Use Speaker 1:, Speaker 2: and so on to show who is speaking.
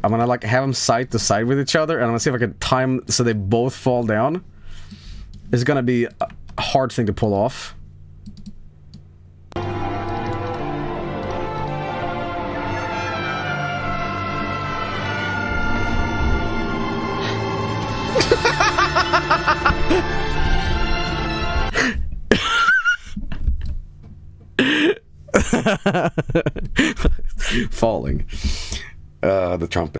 Speaker 1: I'm gonna like have them side to side with each other, and I'm gonna see if I can time so they both fall down. It's gonna be a hard thing to pull off. Falling. The trumpet.